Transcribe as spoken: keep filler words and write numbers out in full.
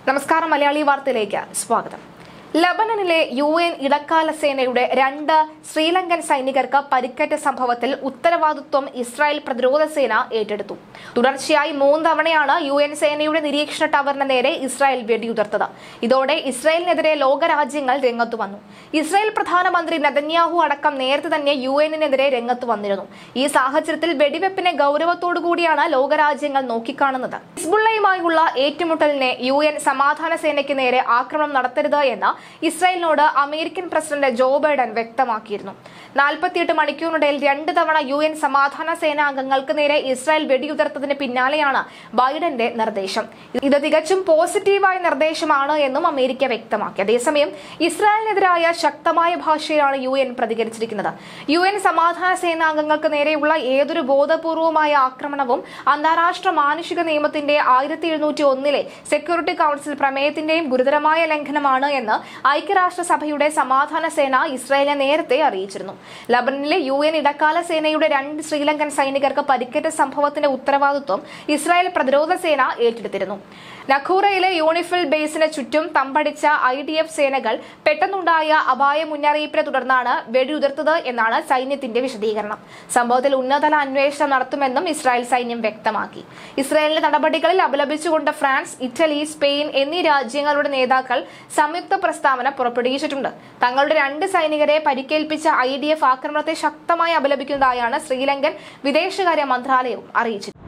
നമസ്കാരം മലയാളി വാർത്തയിലേക്ക് സ്വാഗതം. ലബനനിലെ യു എൻ ഇടക്കാല സേനയുടെ രണ്ട് ശ്രീലങ്കൻ സൈനികർക്ക് പരിക്കേറ്റ സംഭവത്തിൽ ഉത്തരവാദിത്വം ഇസ്രായേൽ പ്രതിരോധ സേന ഏറ്റെടുത്തു. തുടർച്ചയായി മൂന്ന് തവണയാണ് യു എൻ സേനയുടെ നിരീക്ഷണ ടവറിന് നേരെ ഇസ്രായേൽ വെടിയുതിർത്തത്. ഇതോടെ ഇസ്രായേലിനെതിരെ ലോകരാജ്യങ്ങൾ രംഗത്തു വന്നു. ഇസ്രായേൽ പ്രധാനമന്ത്രി നെതന്യാഹു അടക്കം നേരത്തെ തന്നെ യു എന്നിനെതിരെ രംഗത്ത് വന്നിരുന്നു. ഈ സാഹചര്യത്തിൽ വെടിവെപ്പിനെ ഗൌരവത്തോടുകൂടിയാണ് ലോകരാജ്യങ്ങൾ നോക്കിക്കാണുന്നത്. ഹിസ്ബുള്ളയുമായുള്ള ഏറ്റുമുട്ടലിനെ യു എൻ സമാധാന സേനയ്ക്ക് നേരെ ആക്രമണം നടത്തരുത് എന്ന് ഇസ്രായേലിനോട് അമേരിക്കൻ പ്രസിഡന്റ് ജോ ബൈഡൻ വ്യക്തമാക്കിയിരുന്നു. നാൽപ്പത്തിയെട്ട് മണിക്കൂറിനിടയിൽ രണ്ട് തവണ യു എൻ സമാധാന സേനാ അംഗങ്ങൾക്ക് നേരെ ഇസ്രായേൽ വെടിയുതിർത്തതിന് പിന്നാലെയാണ് ബൈഡന്റെ നിർദ്ദേശം. ഇത് തികച്ചും പോസിറ്റീവായ നിർദ്ദേശമാണ് എന്നും അമേരിക്ക വ്യക്തമാക്കി. അതേസമയം ഇസ്രായേലിനെതിരായ ശക്തമായ ഭാഷയിലാണ് യു എൻ പ്രതികരിച്ചിരിക്കുന്നത്. യു എൻ സമാധാന സേനാംഗങ്ങൾക്ക് നേരെയുള്ള ഏതൊരു ബോധപൂർവമായ ആക്രമണവും അന്താരാഷ്ട്ര മാനുഷിക നിയമത്തിന്റെ ആയിരത്തി എഴുന്നൂറ്റി ഒന്നിലെ സെക്യൂരിറ്റി കൌൺസിൽ പ്രമേയത്തിന്റെയും ഗുരുതരമായ ലംഘനമാണ് എന്ന് ഐക്യരാഷ്ട്രസഭയുടെ സമാധാന സേന ഇസ്രായേലിനെ നേരത്തെ അറിയിച്ചിരുന്നു. ലബനനിലെ യു എൻ ഇടക്കാല സേനയുടെ രണ്ട് ശ്രീലങ്കൻ സൈനികർക്ക് പരിക്കേറ്റ സംഭവത്തിന്റെ ഉത്തരവാദിത്വം ഇസ്രായേൽ പ്രതിരോധ സേന ഏറ്റെടുത്തിരുന്നു. നഖൂറയിലെ യൂണിഫിൽ ബേസിന് ചുറ്റും തമ്പടിച്ച ഐ ഡി എഫ് സേനകൾ പെട്ടെന്നുണ്ടായ അപായ മുന്നറിയിപ്പിനെ തുടർന്നാണ് വെടിയുതിർത്തത് എന്നാണ് സൈന്യത്തിന്റെ വിശദീകരണം. സംഭവത്തിൽ ഉന്നതതല അന്വേഷണം നടത്തുമെന്നും ഇസ്രായേൽ സൈന്യം വ്യക്തമാക്കി. ഇസ്രായേലിന്റെ നടപടികളിൽ അപലപിച്ചുകൊണ്ട് ഫ്രാൻസ്, ഇറ്റലി, സ്പെയിൻ എന്നീ രാജ്യങ്ങളുടെ നേതാക്കൾ സംയുക്ത പ്രസ്താവന പുറപ്പെടുവിച്ചിട്ടുണ്ട്. തങ്ങളുടെ രണ്ട് സൈനികരെ പരിക്കേൽപ്പിച്ച ഐ ഡി എഫ് ആക്രമണത്തെ ശക്തമായി അപലപിക്കുന്നതായാണ് ശ്രീലങ്കൻ വിദേശകാര്യ മന്ത്രാലയവും അറിയിച്ചത്.